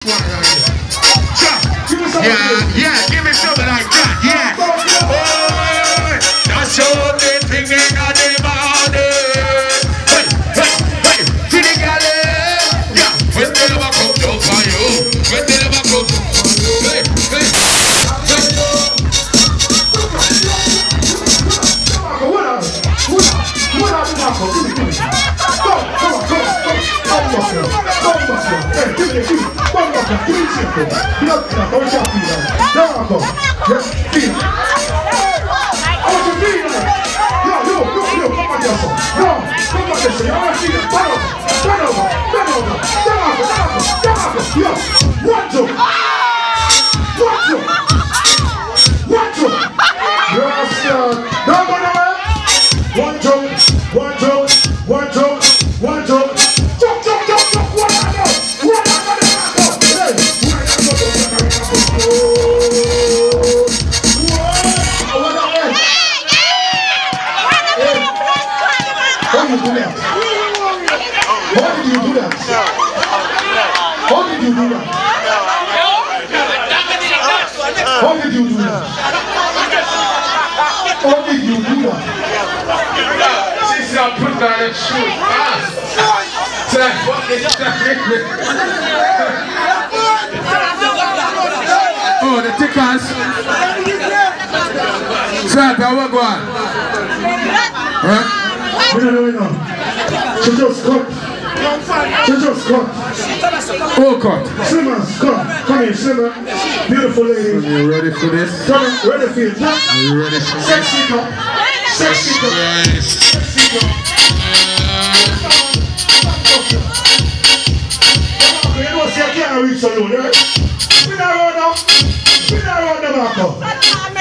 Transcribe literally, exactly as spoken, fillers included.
one right here. Yeah, yeah, give me something like that, yeah. Oh, that's the only thing in the body. Hey, hey, hey, see the girl, yeah. When they never come down for you, when they never come down for you, hey, hey, hey. What up? What up? What up, Marco? Give me, give me. Go, come on, come on, come on, come on, come on, hey, give me, give me. One more time, give me simple. Blood clot, don't you feel that? There I go. Yes, feel. I want you to feel that. Yo, yo, yo, yo, come on, yourself. No, come on, yourself. I want to feel it. Turn over, turn over, turn over, turn over, turn over, turn over. Yo, one, two. One, two. One, two. Yes, sir. Don't go nowhere. One, two, one, two, one, two, one, two. Jump, jump, jump, jump. One, I know. One, I know. How did you do that? How did you do that? How did you do that? How did you do that? How did you do that? Sister, put down that shoe fast. Oh, the tickers. Sir, what go on? Huh? No, no, no, no. She just cut. She just cut. Oh, cut. Slimmers, come. Come here, Slimmer. Beautiful lady. Are you ready for this? Come on, ready for it. Are you ready for this? Sexy come. Sexy come. Sexy come. You know, see, I can't reach alone, right? Spin around now. Spin around the back up.